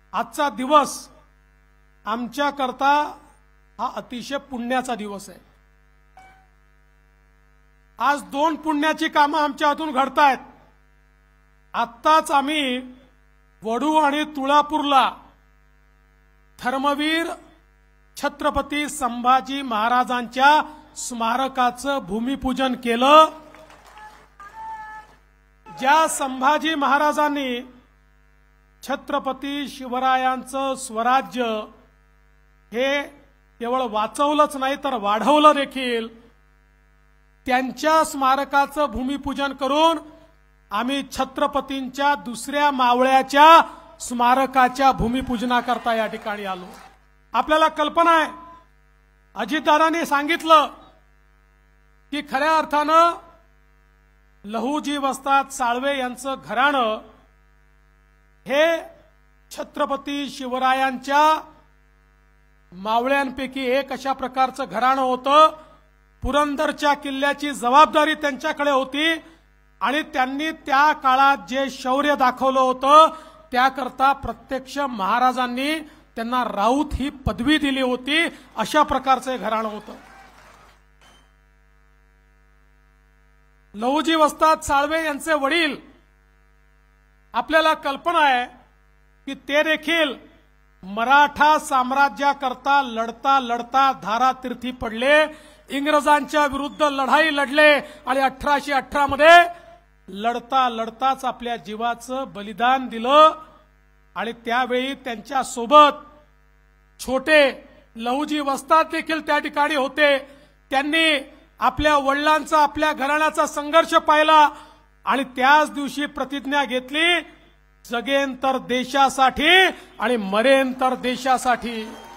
आजचा दिवस आमच्याकरता हा अतिशय पुण्याचा दिवस आहे। आज दोन पुण्याची कामं आमच्या हातून घडतायत। आत्ताच आम्ही वडू आणि तुळापूरला धर्मवीर छत्रपती संभाजी महाराजांच्या स्मारकाचं भूमिपूजन केलं। ज्या संभाजी महाराजांनी छत्रपती शिवरायांचं स्वराज्य हे केवळ वाचवलंच नाही तर वाढवलं देखील, त्यांच्या स्मारकाचं भूमिपूजन करून आम्ही छत्रपतींच्या दुसऱ्या मावळ्याच्या स्मारकाच्या भूमिपूजनाकरता या ठिकाणी आलो। आपल्याला कल्पना आहे, अजितदादांनी सांगितलं की खऱ्या अर्थानं लहुजी वस्ताद साळवे यांचं घराणं हे छत्रपती शिवरायांच्या मावळ्यांपैकी एक अशा प्रकारचं घराणं होतं। पुरंदरच्या किल्ल्याची जबाबदारी त्यांच्याकडे होती आणि त्यांनी त्या काळात जे शौर्य दाखवलं होतं त्याकरता प्रत्यक्ष महाराजांनी त्यांना राऊत ही पदवी दिली होती। अशा प्रकारचं घराणं होतं। लहुजी वस्ताद साळवे यांचे वडील, आपल्याला कल्पना आहे की ते देखील मराठा साम्राज्याकरता लढता लढता धारातीर्थी पडले, इंग्रजांच्या विरुद्ध लढाई लढले आणि 1818 मध्ये लढता लढताच आपल्या जीवाचं बलिदान दिलं। आणि त्यावेळी त्यांच्या सोबत छोटे लहुजी वस्ताद देखील त्या ठिकाणी होते। त्यांनी आपल्या वडिलांचा आपल्या घराण्याचा संघर्ष पाहिला आणि त्याच दिवशी प्रतिज्ञा घेतली, जगेन तर देशासाठी आणि मरेन तर देशासाठी।